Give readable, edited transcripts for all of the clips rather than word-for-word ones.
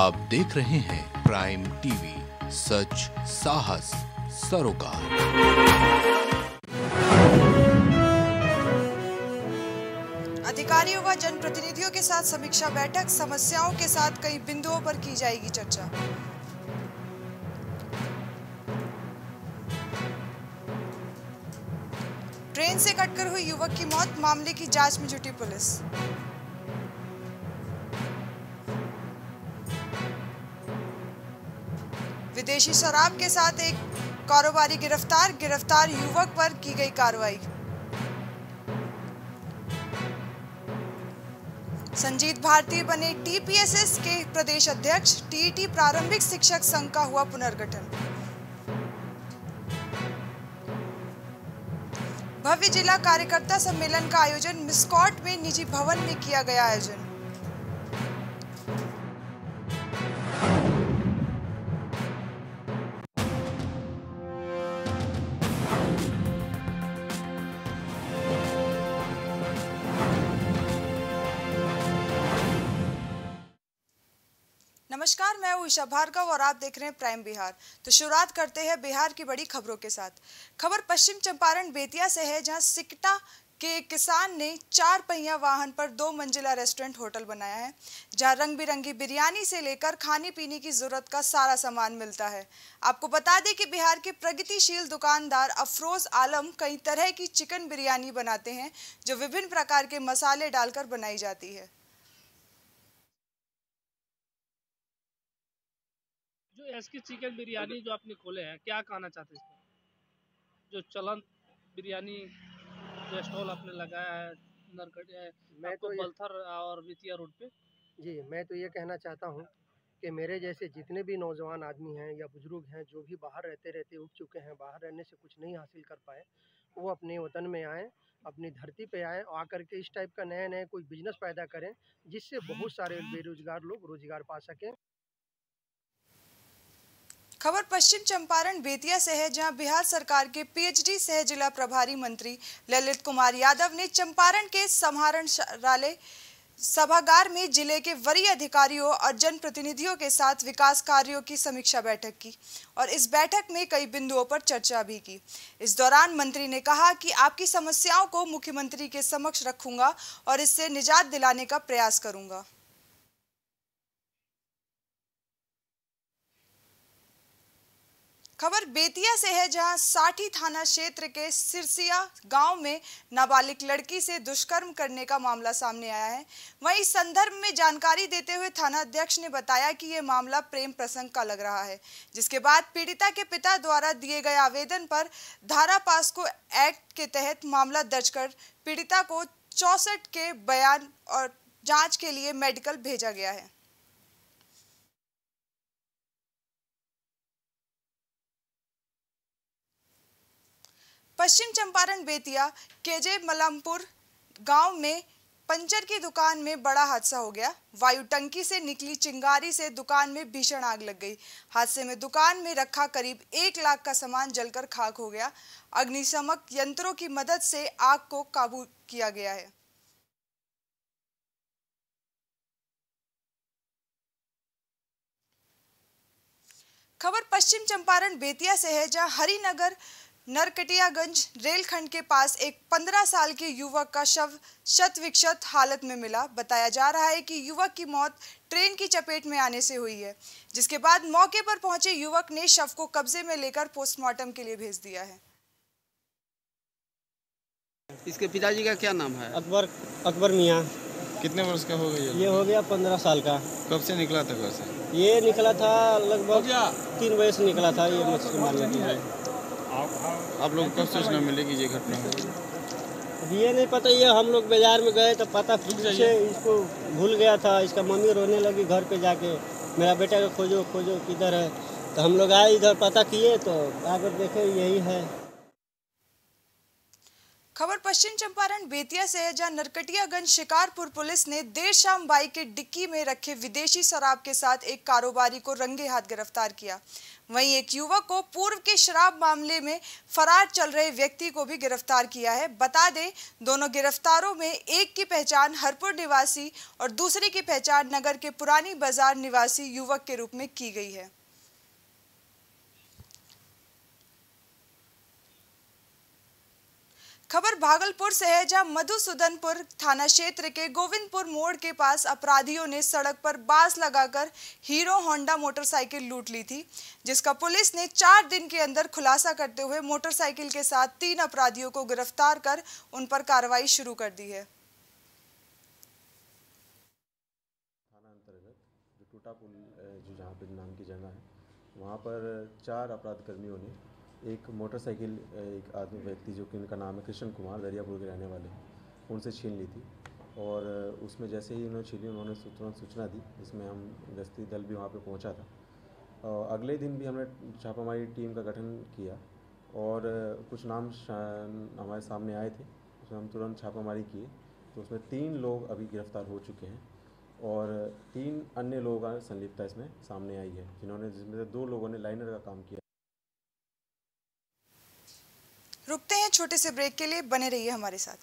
आप देख रहे हैं प्राइम टीवी, सच साहस सरोकार। अधिकारियों व जनप्रतिनिधियों के साथ समीक्षा बैठक, समस्याओं के साथ कई बिंदुओं पर की जाएगी चर्चा। ट्रेन से कटकर हुई युवक की मौत, मामले की जांच में जुटी पुलिस। विदेशी शराब के साथ एक कारोबारी गिरफ्तार युवक पर की गई कार्रवाई। संजीत भारती बने टीपीएसएस के प्रदेश अध्यक्ष। टीईटी प्रारंभिक शिक्षक संघ का हुआ पुनर्गठन। भव्य जिला कार्यकर्ता सम्मेलन का आयोजन, मिस्कॉट में निजी भवन में किया गया आयोजन। नमस्कार, मैं हूं ईशा भार्गव और आप देख रहे हैं प्राइम बिहार। तो शुरुआत करते हैं बिहार की बड़ी खबरों के साथ। खबर पश्चिम चंपारण बेतिया से है, जहां सिकटा के किसान ने 4 पहिया वाहन पर 2 मंजिला रेस्टोरेंट होटल बनाया है, जहां रंग बिरंगी बिरयानी से लेकर खाने पीने की जरूरत का सारा सामान मिलता है। आपको बता दें कि बिहार के प्रगतिशील दुकानदार अफरोज आलम कई तरह की चिकन बिरयानी बनाते हैं, जो विभिन्न प्रकार के मसाले डालकर बनाई जाती है। जो एसके चिकन बिरयानी जो आपने खोले हैं, क्या कहना चाहते हैं इस पर? जो चलन बिरयानी जो स्टॉल आपने लगाया है नरकट मैं तो बलथर और वितिया रोड पे। जी, मैं तो ये कहना चाहता हूँ कि मेरे जैसे जितने भी नौजवान आदमी हैं या बुजुर्ग हैं, जो भी बाहर रहते रहते उब चुके हैं, बाहर रहने से कुछ नहीं हासिल कर पाए, वो अपने वतन में आएँ, अपनी धरती पे आएँ, आकर के इस टाइप का नया कोई बिजनेस पैदा करें, जिससे बहुत सारे बेरोजगार लोग रोजगार पा सकें। खबर पश्चिम चंपारण बेतिया से है, जहां बिहार सरकार के पीएचडी सह जिला प्रभारी मंत्री ललित कुमार यादव ने चंपारण के समाहरणालय सभागार में जिले के वरीय अधिकारियों और जनप्रतिनिधियों के साथ विकास कार्यों की समीक्षा बैठक की और इस बैठक में कई बिंदुओं पर चर्चा भी की। इस दौरान मंत्री ने कहा कि आपकी समस्याओं को मुख्यमंत्री के समक्ष रखूंगा और इससे निजात दिलाने का प्रयास करूंगा। खबर बेतिया से है, जहां साठी थाना क्षेत्र के सिरसिया गांव में नाबालिग लड़की से दुष्कर्म करने का मामला सामने आया है। वहीं इस संदर्भ में जानकारी देते हुए थाना अध्यक्ष ने बताया कि यह मामला प्रेम प्रसंग का लग रहा है, जिसके बाद पीड़िता के पिता द्वारा दिए गए आवेदन पर धारा पास्को एक्ट के तहत मामला दर्ज कर पीड़िता को 64 के बयान और जाँच के लिए मेडिकल भेजा गया है। पश्चिम चंपारण बेतिया केजे मलमपुर गांव में पंचर की दुकान में बड़ा हादसा हो गया। वायु टंकी से निकली चिंगारी से दुकान में भीषण आग लग गई। हादसे में दुकान में रखा करीब 1 लाख का सामान जलकर खाक हो गया। अग्निशमक यंत्रों की मदद से आग को काबू किया गया है। खबर पश्चिम चंपारण बेतिया से है, जहां हरिनगर नरकटियागंज रेलखंड के पास एक 15 साल के युवक का शव शत विक्षत हालत में मिला। बताया जा रहा है कि युवक की मौत ट्रेन की चपेट में आने से हुई है, जिसके बाद मौके पर पहुंचे युवक ने शव को कब्जे में लेकर पोस्टमार्टम के लिए भेज दिया है। इसके पिताजी का क्या नाम है? अकबर मियाँ। कितने वर्ष का हो गया? ये हो गया 15 साल का। कब से निकला था घर से? ये निकला था लगभग 3 बजे से निकला था ये मछली मारने के लिए। आप लोग कब सूचना मिली कि ये घटना हुई? अब ये नहीं पता, ये हम लोग बाजार में गए तो पता पीछे इसको भूल गया था। इसका मम्मी रोने लगी घर पे जाके, मेरा बेटा को खोजो खोजो किधर है। तो हम लोग आए इधर, पता किए तो आकर देखे यही है। खबर पश्चिम चंपारण बेतिया से है, जहां नरकटियागंज शिकारपुर पुलिस ने देर शाम बाइक के डिक्की में रखे विदेशी शराब के साथ एक कारोबारी को रंगे हाथ गिरफ्तार किया। वहीं एक युवक को पूर्व के शराब मामले में फरार चल रहे व्यक्ति को भी गिरफ्तार किया है। बता दें, दोनों गिरफ्तारों में एक की पहचान हरपुर निवासी और दूसरे की पहचान नगर के पुरानी बाजार निवासी युवक के रूप में की गई है। खबर भागलपुर से है, जहां मधुसूदनपुर थाना क्षेत्र के गोविंदपुर मोड़ के पास अपराधियों ने सड़क पर बास लगाकर हीरो होंडा मोटरसाइकिल लूट ली थी, जिसका पुलिस ने 4 दिन के अंदर खुलासा करते हुए मोटरसाइकिल के साथ 3 अपराधियों को गिरफ्तार कर उन पर कार्रवाई शुरू कर दी है। थाना अंतर्गत जो टूटा पुल जो जहाँ पे नाम की जगह है, वहाँ पर 4 अपराध कर्मियों ने एक मोटरसाइकिल एक आदमी व्यक्ति जो कि इनका नाम है कृष्ण कुमार, दरियापुर के रहने वाले हैं, उनसे छीन ली थी। और उसमें जैसे ही उन्होंने छीनी, उन्होंने तुरंत सूचना दी, जिसमें हम गश्ती दल भी वहाँ पे पहुँचा था। और अगले दिन भी हमने छापामारी टीम का गठन किया और कुछ नाम हमारे सामने आए थे, उसमें हम तुरंत छापामारी किए तो उसमें 3 लोग अभी गिरफ्तार हो चुके हैं और 3 अन्य लोगों का संलिप्तता इसमें सामने आई है, जिसमें से 2 लोगों ने लाइनर का काम किया। रुकते हैं छोटे से ब्रेक के लिए, बने रहिए हमारे साथ।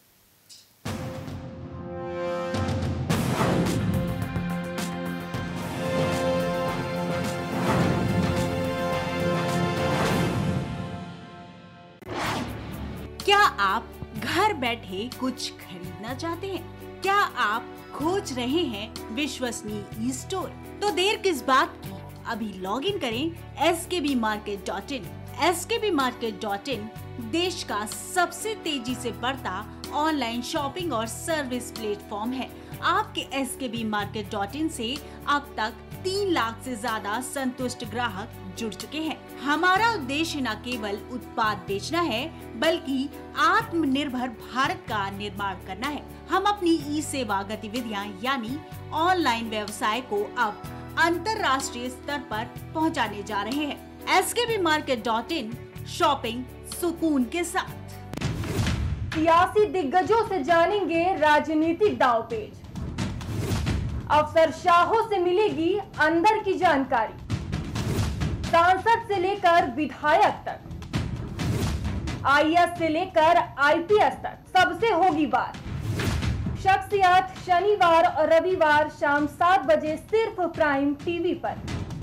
क्या आप घर बैठे कुछ खरीदना चाहते हैं? क्या आप खोज रहे हैं विश्वसनीय ई-स्टोर? तो देर किस बात की, अभी लॉग इन करें skbmarket.in। skbmarket.in देश का सबसे तेजी से बढ़ता ऑनलाइन शॉपिंग और सर्विस प्लेटफॉर्म है। आपके skbmarket.in से अब तक 3 लाख से ज्यादा संतुष्ट ग्राहक जुड़ चुके हैं। हमारा उद्देश्य न केवल उत्पाद बेचना है, बल्कि आत्मनिर्भर भारत का निर्माण करना है। हम अपनी ई सेवा गतिविधियां यानी ऑनलाइन व्यवसाय को अब अंतर्राष्ट्रीय स्तर पर पहुंचाने जा रहे हैं। skbmarket.in, शॉपिंग सुकून के साथ। सियासी दिग्गजों से जानेंगे राजनीतिक दांवपेच, अफसरशाहों से मिलेगी अंदर की जानकारी, सांसद से लेकर विधायक तक, आईएएस से लेकर आईपीएस तक, सबसे होगी बात। शख्सियत शनिवार और रविवार शाम 7 बजे सिर्फ प्राइम टीवी पर।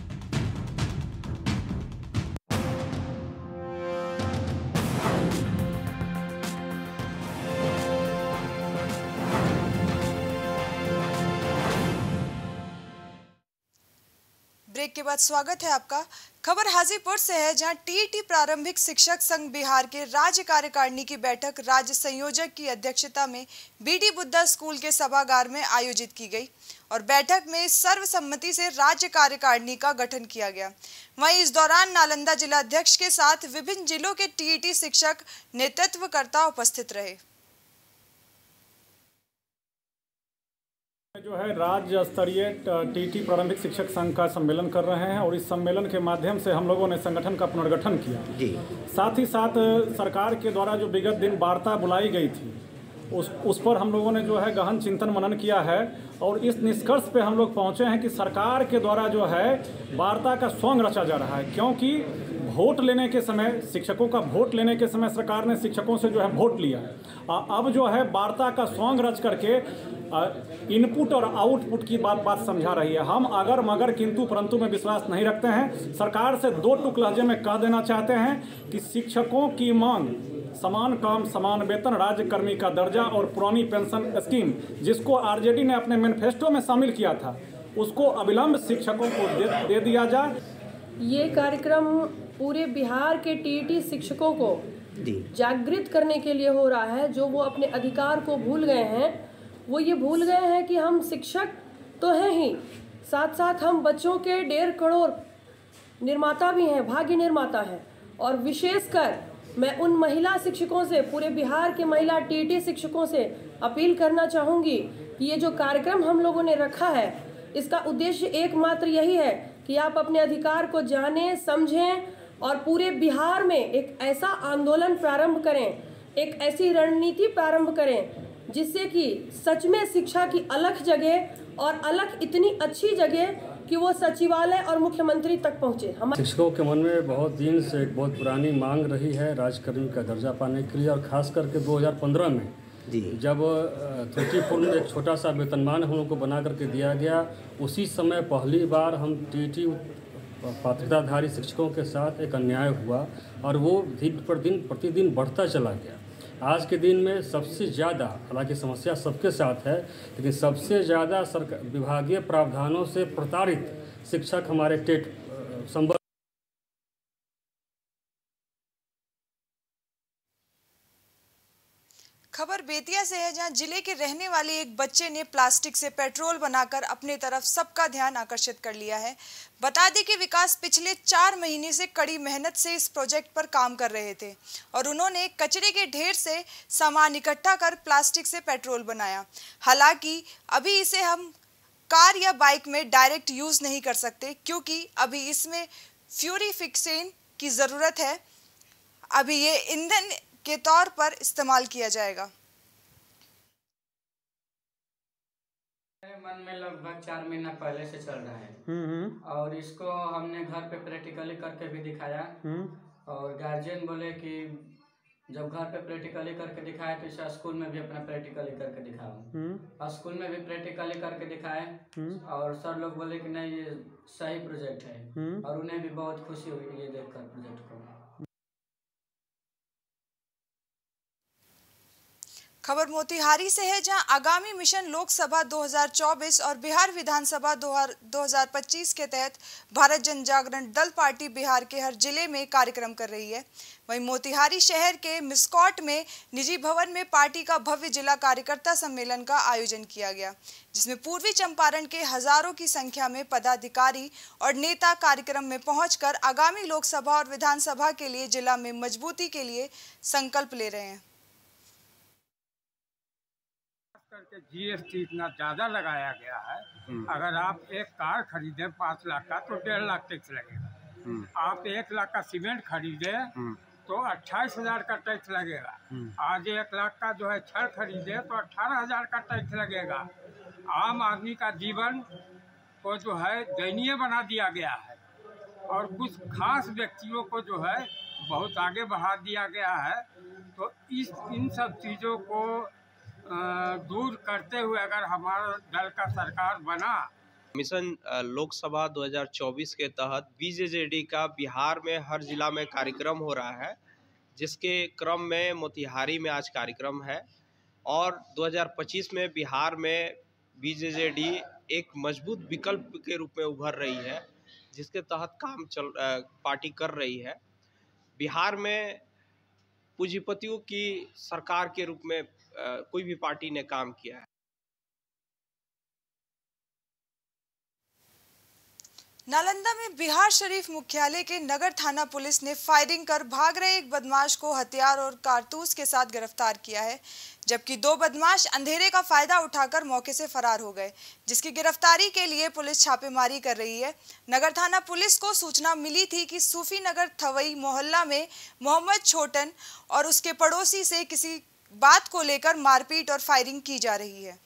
ब्रेक के बाद स्वागत है आपका। खबर हाजीपुर से है, जहां टीईटी प्रारंभिक शिक्षक संघ बिहार के राज्य कार्यकारिणी की बैठक राज्य संयोजक की अध्यक्षता में बीडी बुद्धा स्कूल के सभागार में आयोजित की गई और बैठक में सर्वसम्मति से राज्य कार्यकारिणी का गठन किया गया। वहीं इस दौरान नालंदा जिला अध्यक्ष के साथ विभिन्न जिलों के टीईटी शिक्षक नेतृत्वकर्ता उपस्थित रहे। जो है राज्य स्तरीय टीटी प्रारंभिक शिक्षक संघ का सम्मेलन कर रहे हैं और इस सम्मेलन के माध्यम से हम लोगों ने संगठन का पुनर्गठन किया जी। साथ ही साथ सरकार के द्वारा जो विगत दिन वार्ता बुलाई गई थी उस पर हम लोगों ने जो है गहन चिंतन मनन किया है और इस निष्कर्ष पे हम लोग पहुंचे हैं कि सरकार के द्वारा जो है वार्ता का सॉन्ग रचा जा रहा है, क्योंकि वोट लेने के समय, शिक्षकों का वोट लेने के समय सरकार ने शिक्षकों से जो है वोट लिया है। अब जो है वार्ता का सॉन्ग रच करके इनपुट और आउटपुट की बात समझा रही है। हम अगर मगर किंतु परंतु में विश्वास नहीं रखते हैं। सरकार से 2 टुक लहजे में कह देना चाहते हैं कि शिक्षकों की मांग समान काम समान वेतन, राज्य कर्मी का दर्जा और पुरानी पेंशन स्कीम जिसको आरजेडी ने अपने मैनिफेस्टो में शामिल किया था, उसको अविलंब शिक्षकों को दे दिया जाए। ये कार्यक्रम पूरे बिहार के टीईटी शिक्षकों को जागृत करने के लिए हो रहा है। जो वो अपने अधिकार को भूल गए हैं, वो ये भूल गए हैं कि हम शिक्षक तो हैं ही, साथ साथ हम बच्चों के 1.5 करोड़ निर्माता भी हैं, भाग्य निर्माता हैं। और विशेषकर मैं उन महिला शिक्षकों से, पूरे बिहार के महिला टीईटी शिक्षकों से अपील करना चाहूँगी कि ये जो कार्यक्रम हम लोगों ने रखा है, इसका उद्देश्य एकमात्र यही है कि आप अपने अधिकार को जानें, समझें और पूरे बिहार में एक ऐसा आंदोलन प्रारंभ करें एक ऐसी रणनीति प्रारंभ करें जिससे कि सच में शिक्षा की अलग जगह और अलग इतनी अच्छी जगह कि वो सचिवालय और मुख्यमंत्री तक पहुँचे। शिक्षकों के मन में बहुत दिन से एक बहुत पुरानी मांग रही है राजकर्मी का दर्जा पाने के लिए, और ख़ास करके 2015 में जब 34 में एक छोटा सा वेतनमान हम लोग को बना करके दिया गया, उसी समय पहली बार हम टीटी पात्रताधारी शिक्षकों के साथ एक अन्याय हुआ और वो दिन प्रतिदिन बढ़ता चला गया। आज के दिन में सबसे ज़्यादा, हालांकि समस्या सबके साथ है, लेकिन सबसे ज़्यादा विभागीय प्रावधानों से प्रताड़ित शिक्षक हमारे टेट संबल। खबर बेतिया से है, जहां जिले के रहने वाले एक बच्चे ने प्लास्टिक से पेट्रोल बनाकर अपने तरफ सबका ध्यान आकर्षित कर लिया है। बता दें कि विकास पिछले 4 महीने से कड़ी मेहनत से इस प्रोजेक्ट पर काम कर रहे थे और उन्होंने कचरे के ढेर से सामान इकट्ठा कर प्लास्टिक से पेट्रोल बनाया। हालांकि अभी इसे हम कार या बाइक में डायरेक्ट यूज नहीं कर सकते, क्योंकि अभी इसमें प्यूरिफिकेशन की ज़रूरत है। अभी ये ईंधन के तौर पर इस्तेमाल किया जाएगा। मन में लगभग 4 महीना पहले से चल रहा है और इसको हमने घर पे प्रैक्टिकली करके भी दिखाया और गार्जियन बोले कि जब घर पे प्रैक्टिकली करके दिखाए तो इसे स्कूल में भी अपना प्रैक्टिकली करके दिखाओ। स्कूल में भी प्रैक्टिकली करके दिखाए और सर लोग बोले कि नहीं ये सही प्रोजेक्ट है और उन्हें भी बहुत खुशी हुई ये देखकर प्रोजेक्ट को। खबर मोतिहारी से है, जहां आगामी मिशन लोकसभा 2024 और बिहार विधानसभा 2025 के तहत भारत जन जागरण दल पार्टी बिहार के हर जिले में कार्यक्रम कर रही है। वहीं मोतिहारी शहर के मिस्कॉट में निजी भवन में पार्टी का भव्य जिला कार्यकर्ता सम्मेलन का आयोजन किया गया, जिसमें पूर्वी चंपारण के हजारों की संख्या में पदाधिकारी और नेता कार्यक्रम में पहुंचकर आगामी लोकसभा और विधानसभा के लिए जिला में मजबूती के लिए संकल्प ले रहे हैं। करके जीएसटी इतना ज़्यादा लगाया गया है, अगर आप एक कार खरीदें 5 लाख का तो 1.5 लाख टैक्स लगेगा। आप 1 लाख का सीमेंट खरीदें तो 28,000 का टैक्स लगेगा। आज 1 लाख का जो है छड़ खरीदे तो 18,000 का टैक्स लगेगा। आम आदमी का जीवन को जो है दयनीय बना दिया गया है और कुछ खास व्यक्तियों को जो है बहुत आगे बढ़ा दिया गया है। तो इन सब चीज़ों को दूर करते हुए अगर हमारा दल का सरकार बना। मिशन लोकसभा 2024 के तहत बीजेजेडी का बिहार में हर जिला में कार्यक्रम हो रहा है, जिसके क्रम में मोतिहारी में आज कार्यक्रम है और 2025 में बिहार में बीजेजेडी एक मजबूत विकल्प के रूप में उभर रही है, जिसके तहत पार्टी कर रही है। बिहार में पूंजीपतियों की सरकार के रूप में कोई भी पार्टी ने काम किया है। नालंदा में बिहार शरीफ मुख्यालय के नगर थाना पुलिस ने फायरिंग कर भाग रहे एक बदमाश को हथियार और कारतूस के साथ गिरफ्तार किया है, जबकि 2 बदमाश अंधेरे का फायदा उठाकर मौके से फरार हो गए, जिसकी गिरफ्तारी के लिए पुलिस छापेमारी कर रही है। नगर थाना पुलिस को सूचना मिली थी कि सूफी नगर थवई मोहल्ला में मोहम्मद छोटन और उसके पड़ोसी से किसी बात को लेकर मारपीट और फायरिंग की जा रही है।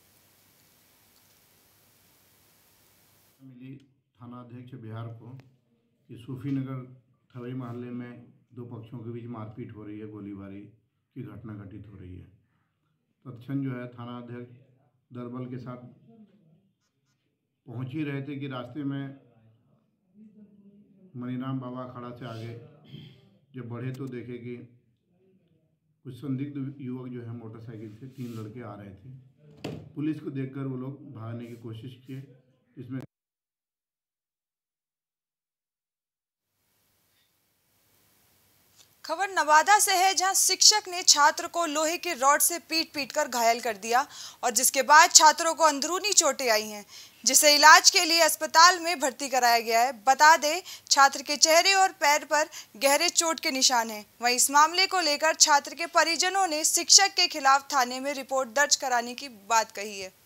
मिली थाना अध्यक्ष बिहार को कि सूफी नगर थवई मोहल्ले में 2 पक्षों के बीच मारपीट हो रही है, गोलीबारी की घटना घटित हो रही है। तत्क्षण जो है थाना अध्यक्ष दलबल के साथ पहुंच ही रहे थे कि रास्ते में मनीराम बाबा अखाड़ा से आगे जब बढ़े तो देखे कि कुछ संदिग्ध युवक जो है मोटरसाइकिल से 3 लड़के आ रहे थे। पुलिस को देखकर वो लोग भागने की कोशिश किए, इसमें खबर नवादा से है, जहां शिक्षक ने छात्र को लोहे के रॉड से पीट कर घायल कर दिया और जिसके बाद छात्रों को अंदरूनी चोटें आई हैं, जिसे इलाज के लिए अस्पताल में भर्ती कराया गया है। बता दें, छात्र के चेहरे और पैर पर गहरे चोट के निशान हैं। वहीं इस मामले को लेकर छात्र के परिजनों ने शिक्षक के खिलाफ थाने में रिपोर्ट दर्ज कराने की बात कही है।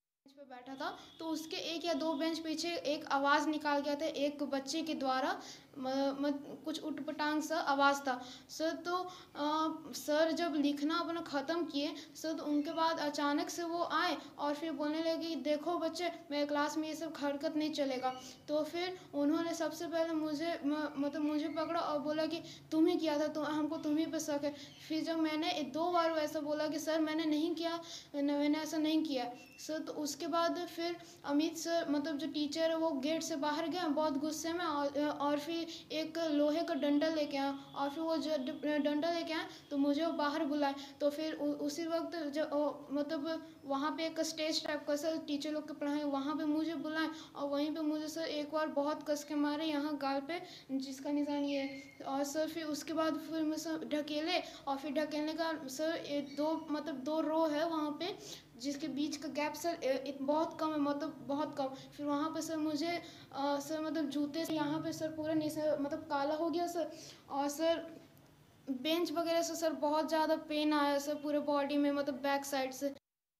बैठा था तो उसके 1 या 2 बेंच पीछे एक आवाज़ निकाल गया था एक बच्चे के द्वारा कुछ उटपटांग सा आवाज़ था सर। तो सर जब लिखना अपना ख़त्म किए सर, तो उनके बाद अचानक से वो आए और फिर बोलने लगे कि देखो बच्चे, मेरे क्लास में ये सब हरकत नहीं चलेगा। तो फिर उन्होंने सबसे पहले मुझे पकड़ा और बोला कि तुम ही किया था, तो हमको तुम ही पे शक है। फिर जब मैंने 2 बार वैसा बोला कि सर मैंने नहीं किया, मैंने ऐसा नहीं किया सर, तो उसके बाद फिर अमित सर जो टीचर है वो गेट से बाहर गया बहुत गुस्से में, और फिर एक लोहे का डंडा लेके आया, और फिर वो जो डंडा लेके आया तो मुझे वो बाहर बुलाए। तो फिर उसी वक्त जो वहाँ पे एक स्टेज टाइप का सर टीचर लोग के पढ़ाए, वहाँ पे मुझे बुलाए और वहीं पे मुझे सर एक बार बहुत कस के मारे यहाँ गाल पे, जिसका निशान ये है। और सर फिर उसके बाद फिर मुझे ढकेले, और फिर ढकेलने का सर 2 रो है वहाँ पे, जिसके बीच का गैप सर बहुत कम है, बहुत कम। फिर वहाँ पे सर मुझे सर जूते से यहाँ पे सर पूरा काला हो गया सर। और सर बेंच वगैरह से सर बहुत ज़्यादा पेन आया सर पूरे बॉडी में, बैक साइड से।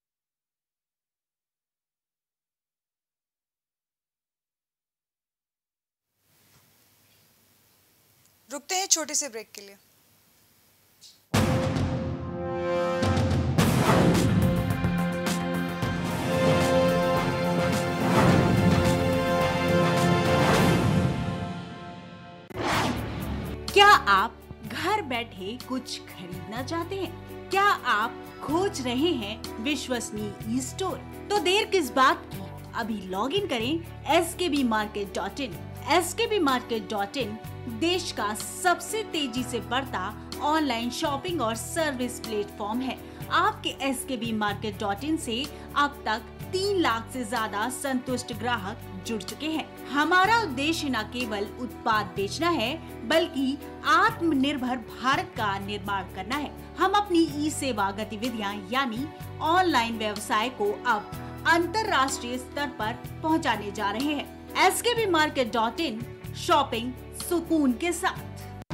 रुकते हैं छोटे से ब्रेक के लिए। क्या आप घर बैठे कुछ खरीदना चाहते हैं? क्या आप खोज रहे हैं विश्वसनीय ई-स्टोर? तो देर किस बात की, अभी लॉग इन करें skbmarket.in। skbmarket.in देश का सबसे तेजी से बढ़ता ऑनलाइन शॉपिंग और सर्विस प्लेटफॉर्म है। आपके skbmarket.in से अब तक 3 लाख से ज्यादा संतुष्ट ग्राहक जुड़ चुके हैं। हमारा उद्देश्य न केवल उत्पाद बेचना है, बल्कि आत्मनिर्भर भारत का निर्माण करना है। हम अपनी ई सेवा गतिविधियां यानी ऑनलाइन व्यवसाय को अब अंतर्राष्ट्रीय स्तर पर पहुंचाने जा रहे हैं। skbmarket.in, शॉपिंग सुकून के साथ।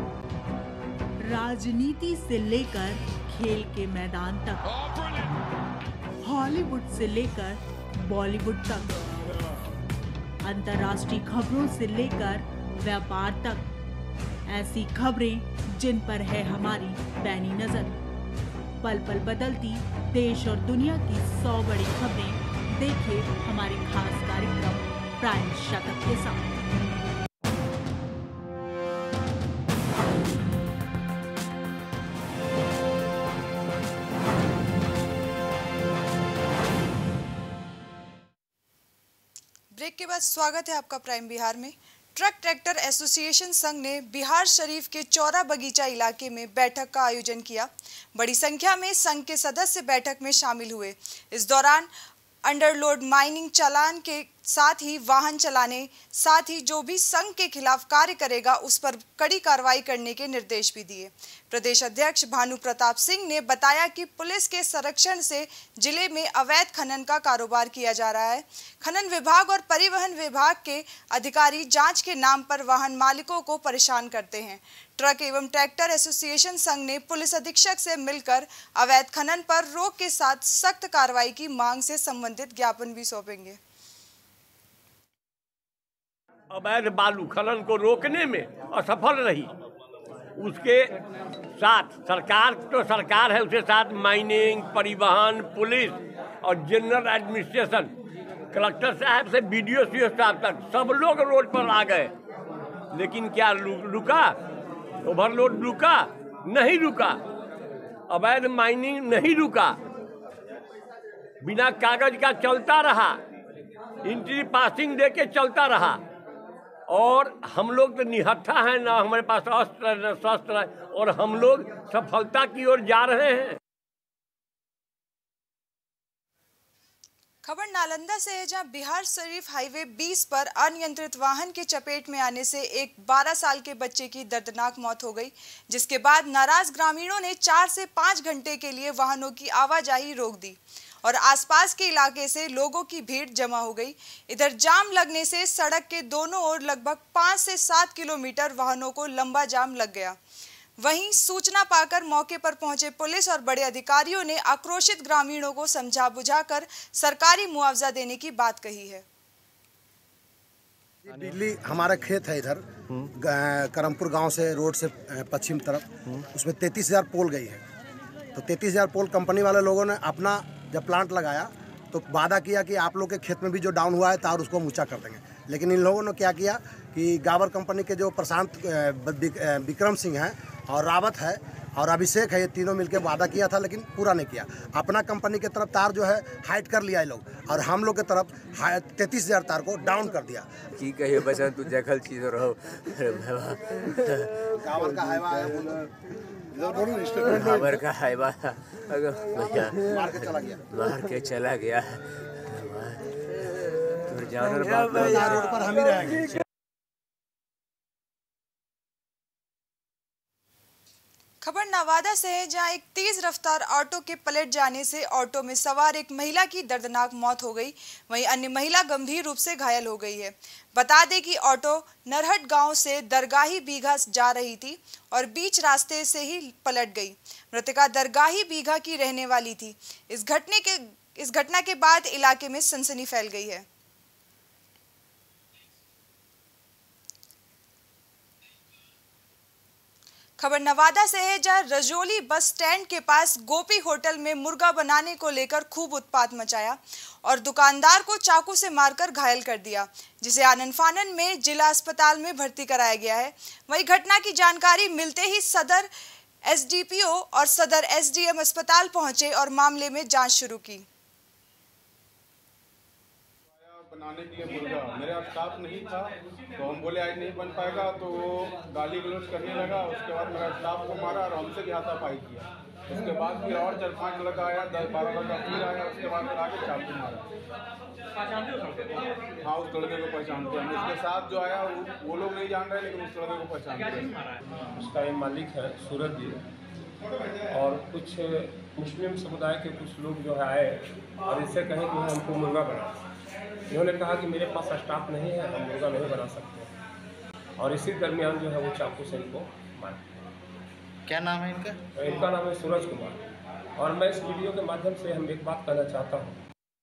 राजनीति से लेकर खेल के मैदान तक, हॉलीवुड से लेकर बॉलीवुड तक, अंतर्राष्ट्रीय खबरों से लेकर व्यापार तक, ऐसी खबरें जिन पर है हमारी पैनी नजर। पल पल बदलती देश और दुनिया की 100 बड़ी खबरें देखिए हमारे खास कार्यक्रम प्राइम शतक के साथ। ब्रेक के बाद स्वागत है आपका प्राइम बिहार में। ट्रक ट्रैक्टर एसोसिएशन संघ ने बिहार शरीफ के चौरा बगीचा इलाके में बैठक का आयोजन किया। बड़ी संख्या में संघ के सदस्य बैठक में शामिल हुए। इस दौरान अंडरलोड माइनिंग चालान के साथ ही वाहन चलाने, साथ ही जो भी संघ के खिलाफ कार्य करेगा उस पर कड़ी कार्रवाई करने के निर्देश भी दिए। प्रदेश अध्यक्ष भानु प्रताप सिंह ने बताया कि पुलिस के संरक्षण से जिले में अवैध खनन का कारोबार किया जा रहा है। खनन विभाग और परिवहन विभाग के अधिकारी जांच के नाम पर वाहन मालिकों को परेशान करते हैं। ट्रक एवं ट्रैक्टर एसोसिएशन संघ ने पुलिस अधीक्षक से मिलकर अवैध खनन पर रोक के साथ सख्त कार्रवाई की मांग से संबंधित ज्ञापन भी सौंपेंगे। अवैध बालू खनन को रोकने में असफल रही, उसके साथ सरकार है, उसके साथ माइनिंग, परिवहन, पुलिस और जनरल एडमिनिस्ट्रेशन, कलेक्टर साहब से BDO CO साहब तक सब लोग रोड पर आ गए। लेकिन क्या रुका? ओवरलोड रुका? नहीं रुका। अवैध माइनिंग नहीं रुका, बिना कागज का चलता रहा, एंट्री पासिंग दे के चलता रहा। और हम लोग तो निहत्था हैं, ना हमारे पास अस्त्र न शस्त्र है, और हम लोग सफलता की ओर जा रहे हैं। खबर नालंदा से है, जहां बिहार शरीफ हाईवे 20 पर अनियंत्रित वाहन के चपेट में आने से एक 12 साल के बच्चे की दर्दनाक मौत हो गई, जिसके बाद नाराज ग्रामीणों ने 4 से 5 घंटे के लिए वाहनों की आवाजाही रोक दी और आसपास के इलाके से लोगों की भीड़ जमा हो गई। इधर जाम लगने से सड़क के दोनों ओर लगभग 5 से 7 किलोमीटर वाहनों को लंबा जाम लग गया। वहीं सूचना पाकर मौके पर पहुंचे पुलिस और बड़े अधिकारियों ने आक्रोशित ग्रामीणों को समझा बुझाकर सरकारी मुआवजा देने की बात कही है। बिजली हमारा खेत है इधर करमपुर गांव से रोड से पश्चिम तरफ, उसमें 33,000 पोल गई है। तो 33,000 पोल कंपनी वाले लोगों ने अपना जब प्लांट लगाया तो वादा किया कि आप लोग के खेत में भी जो डाउन हुआ है तार उसको हम ऊँचा कर देंगे। लेकिन इन लोगों ने क्या किया कि गावर कंपनी के जो प्रशांत विक्रम सिंह हैं और रावत है और अभिषेक है, ये तीनों मिलकर वादा किया था लेकिन पूरा नहीं किया। अपना कंपनी की तरफ तार जो है हाइट कर लिया ये लोग और हम लोग की तरफ 33,000 तार को डाउन कर दिया। की कहिए बचन तू जखल चीज रहो गावर का हाईवा गावर का हाईवा मार के चला गया तो जानवर रोड पर हम ही रहेंगे। खबर नवादा से है, जहां एक तेज रफ्तार ऑटो के पलट जाने से ऑटो में सवार एक महिला की दर्दनाक मौत हो गई, वहीं अन्य महिला गंभीर रूप से घायल हो गई है। बता दें कि ऑटो नरहट गांव से दरगाही बीघा जा रही थी और बीच रास्ते से ही पलट गई। मृतका दरगाही बीघा की रहने वाली थी। इस घटना के बाद इलाके में सनसनी फैल गई है। खबर नवादा से है, जहां रजौली बस स्टैंड के पास गोपी होटल में मुर्गा बनाने को लेकर खूब उत्पात मचाया और दुकानदार को चाकू से मारकर घायल कर दिया, जिसे आनन फानन में जिला अस्पताल में भर्ती कराया गया है। वहीं घटना की जानकारी मिलते ही सदर एसडीपीओ और सदर एसडीएम अस्पताल पहुंचे और मामले में जांच शुरू की। बनाने के लिए मुर्गा मेरा स्टाफ नहीं था तो हम बोले आज नहीं बन पाएगा, तो वो गाली गलौज करने लगा। उसके बाद मेरा स्टाफ को मारा और हमसे भी हाथापाई किया। उसके बाद फिर और 4-5 लड़का आया, 10-12 लड़का फिर आया। उसके बाद फिर आगे चाकू मारा। हाँ, उस लड़के को पहचानते हैं। उसके साथ जो आया वो लोग नहीं जान रहे, लेकिन उस लड़के को पहचानते हैं। उसका एक मालिक है सूरज जी और कुछ मुस्लिम समुदाय के कुछ लोग जो है आए और इससे कहें कि हमको मुर्गा बना। इन्होंने कहा कि मेरे पास स्टाफ नहीं है, हम मुर्गा नहीं बना सकते और इसी दरमियान जो है वो चाकू से इनको मार। क्या नाम है इनका? इनका नाम है सूरज कुमार। और मैं इस वीडियो के माध्यम से हम एक बात कहना चाहता हूँ।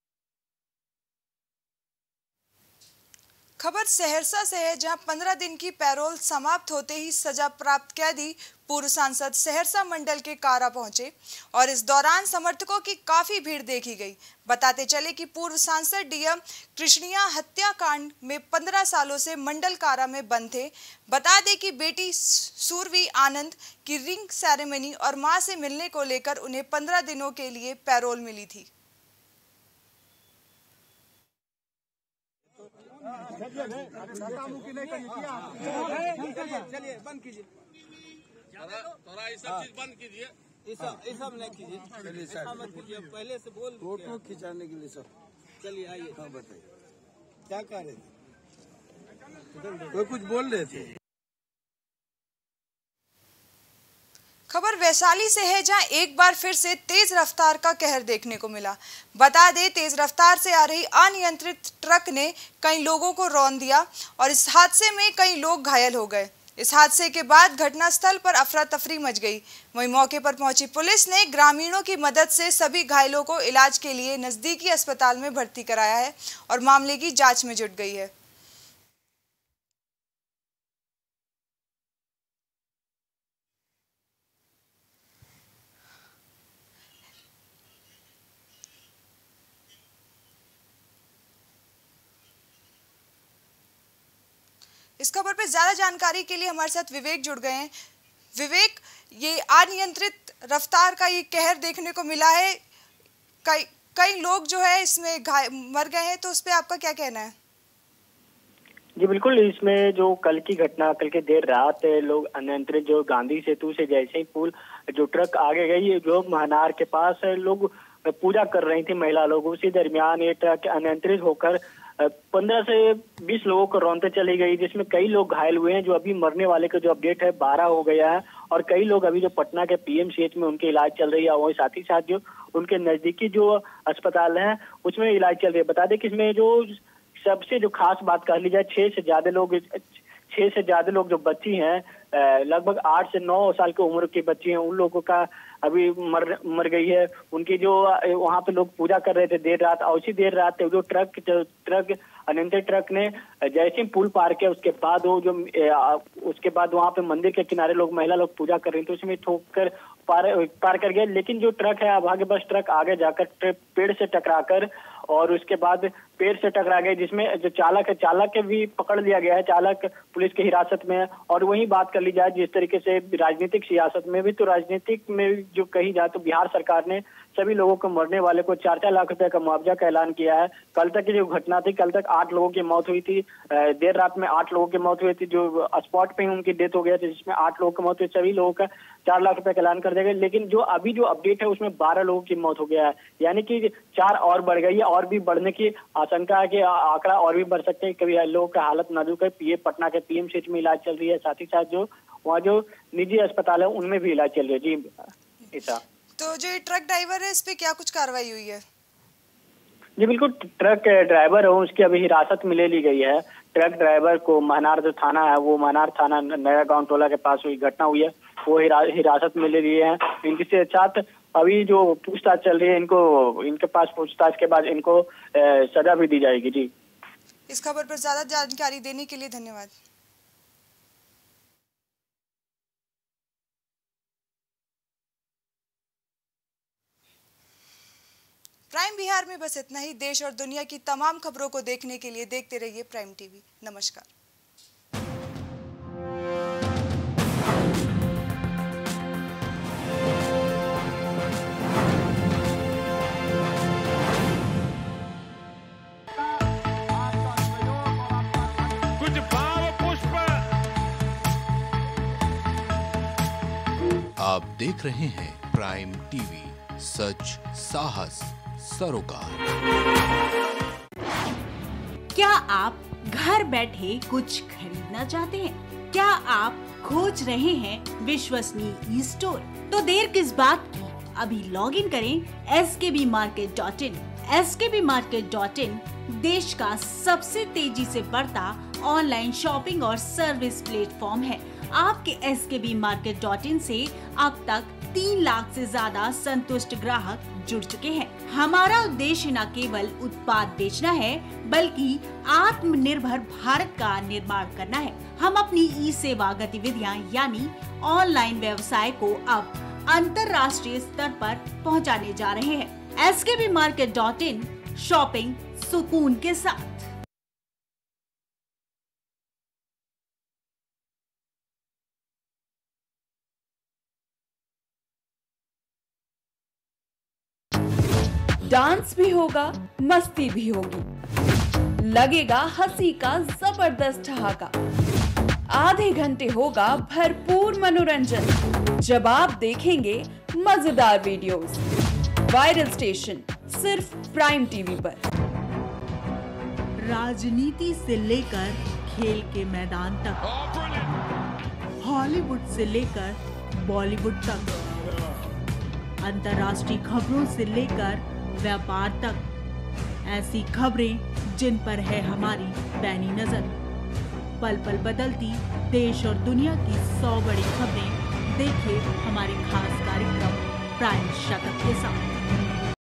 खबर सहरसा से है, जहां 15 दिन की पैरोल समाप्त होते ही सजा प्राप्त कैदी पूर्व सांसद सहरसा मंडल के कारा पहुंचे और इस दौरान समर्थकों की काफी भीड़ देखी गई। बताते चले कि पूर्व सांसद डीएम कृष्णिया हत्याकांड में 15 सालों से मंडल कारा में बंद थे। बता दें कि बेटी सूरवी आनंद की रिंग सेरेमनी और मां से मिलने को लेकर उन्हें 15 दिनों के लिए पैरोल मिली थी। चलिए बंद कीजिए, थोड़ा ये सब चीज बंद कीजिए, ये सब नहीं कीजिए। चलिए सर मत कीजिए, पहले से बोल फोटो खिंचाने के लिए सब। चलिए आइए। हाँ बताइए क्या कह रहे थे? कोई कुछ बोल रहे थे। खबर वैशाली से है, जहां एक बार फिर से तेज रफ्तार का कहर देखने को मिला। बता दें, तेज रफ्तार से आ रही अनियंत्रित ट्रक ने कई लोगों को रौंद दिया और इस हादसे में कई लोग घायल हो गए। इस हादसे के बाद घटनास्थल पर अफरा तफरी मच गई। वहीं मौके पर पहुंची पुलिस ने ग्रामीणों की मदद से सभी घायलों को इलाज के लिए नजदीकी अस्पताल में भर्ती कराया है और मामले की जांच में जुट गई है। इस खबर पर ज्यादा जानकारी के लिए हमारे साथ विवेक जुड़ गए हैं। विवेक, ये अनियंत्रित रफ्तार का ये कहर देखने को मिला है, कई लोग जो है इसमें मर गए हैं, तो उस पर आपका क्या कहना है? जी बिल्कुल, इसमें जो कल की घटना, कल के देर रात लोग अनियंत्रित जो गांधी सेतु से जैसे ही पुल जो ट्रक आगे गई, जो महनार के पास लोग पूजा कर रही थी महिला लोग, उसी दरमियान ये ट्रक अनियंत्रित होकर 15 से 20 लोगों को रौंदते चली गई, जिसमें कई लोग घायल हुए हैं। जो अभी मरने वाले का जो अपडेट है 12 हो गया है और कई लोग अभी जो पटना के पीएमसीएच में उनके इलाज चल रही है, वही साथ ही साथ जो उनके नजदीकी जो अस्पताल है उसमें इलाज चल रही है। बता दें कि इसमें जो सबसे जो खास बात कर ली जाए, 6 से ज्यादा लोग जो बच्ची हैं, लगभग 8 से 9 साल की उम्र की बच्ची हैं, उन लोगों का अभी मर गई है। उनकी जो वहाँ पे लोग पूजा कर रहे थे देर रात, और उसी देर रात जो ट्रक अनियंत्रित ट्रक ने जैसे ही पुल पार किया उसके बाद वो जो उसके बाद वहां पे मंदिर के किनारे लोग महिला लोग पूजा कर रही थी, उसमें ठोक कर पार कर गया। लेकिन जो ट्रक है अभाग्यवश ट्रक आगे जाकर पेड़ से टकराकर और उसके बाद पेड़ से टकरा गए, जिसमें जो चालक है चालक के भी पकड़ लिया गया है, चालक पुलिस की हिरासत में है। और वही बात कर ली जाए जिस तरीके से राजनीतिक सियासत में भी, तो राजनीतिक में जो कही जाए तो बिहार सरकार ने सभी लोगों को मरने वाले को 4-4 लाख रुपए का मुआवजा का ऐलान किया है। कल तक की जो घटना थी, कल तक 8 लोगों की मौत हुई थी, देर रात में 8 लोगों की मौत हुई थी, जो स्पॉट पे उनकी डेथ हो गया था, जिसमें 8 लोगों की मौत हुई। सभी लोगों का 4 लाख रुपए का ऐलान कर दिया गया। लेकिन जो अभी जो अपडेट है उसमें 12 लोगों की मौत हो गया है, यानी कि 4 और बढ़ गई है और भी बढ़ने की आशंका है कि आंकड़ा और भी बढ़ सकते हैं। कभी लोगों का हालत नाजुक है। पटना के पीएमसीएच में इलाज चल रही है, साथ ही साथ जो वहाँ जो निजी अस्पताल है उनमें भी इलाज चल रही है। जी ऐसा। तो जो ट्रक ड्राइवर है इस पे क्या कुछ कार्रवाई हुई है? जी बिल्कुल, ट्रक ड्राइवर है उसकी अभी हिरासत में ले ली गई है। ट्रक ड्राइवर को महनार जो थाना है, वो महनार थाना नया गांव टोला के पास हुई घटना हुई है, वो हिरासत में ले लिए हैं। इनके साथ अभी जो पूछताछ चल रही है, इनके पास पूछताछ के बाद इनको सजा भी दी जाएगी। जी, इस खबर पर ज्यादा जानकारी देने के लिए धन्यवाद। प्राइम बिहार में बस इतना ही। देश और दुनिया की तमाम खबरों को देखने के लिए देखते रहिए प्राइम टीवी। नमस्कार। कुछ भाव पुष्प। आप देख रहे हैं प्राइम टीवी, सच साहस सरोकार। क्या आप घर बैठे कुछ खरीदना चाहते हैं? क्या आप खोज रहे हैं विश्वसनीय ई स्टोर? तो देर किस बात की, अभी लॉग इन करें skbmarket.in। skbmarket.in देश का सबसे तेजी से बढ़ता ऑनलाइन शॉपिंग और सर्विस प्लेटफॉर्म है। आपके skbmarket.in से अब तक 3 लाख से ज्यादा संतुष्ट ग्राहक जुड़ चुके हैं। हमारा उद्देश्य न केवल उत्पाद बेचना है, बल्कि आत्मनिर्भर भारत का निर्माण करना है। हम अपनी ई सेवा गतिविधियां यानी ऑनलाइन व्यवसाय को अब अंतर्राष्ट्रीय स्तर पर पहुंचाने जा रहे हैं। skbmarket.in, शॉपिंग सुकून के साथ। डांस भी होगा, मस्ती भी होगी, लगेगा हंसी का जबरदस्त ठहाका। आधे घंटे होगा भरपूर मनोरंजन जब आप देखेंगे मजेदार वीडियोस। वायरल स्टेशन सिर्फ प्राइम टीवी पर। राजनीति से लेकर खेल के मैदान तक, हॉलीवुड से लेकर बॉलीवुड तक, अंतर्राष्ट्रीय खबरों से लेकर व्यापार तक, ऐसी खबरें जिन पर है हमारी पैनी नजर। पल पल बदलती देश और दुनिया की 100 बड़ी खबरें देखिए हमारे खास कार्यक्रम प्राइम शतक के साथ।